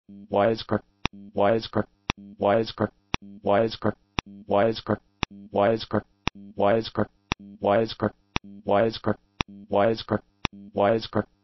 Wiseacre, Wiseacre, Wiseacre, Wiseacre, Wiseacre, Wiseacre, Wiseacre, Wiseacre, Wiseacre, Wiseacre, Wiseacre.